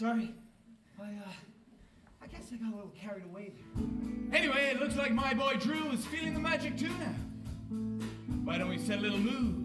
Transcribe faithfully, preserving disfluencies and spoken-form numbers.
sorry. I, uh, I guess I got a little carried away there. Anyway, it looks like my boy Drew is feeling the magic too now. Why don't we set a little move?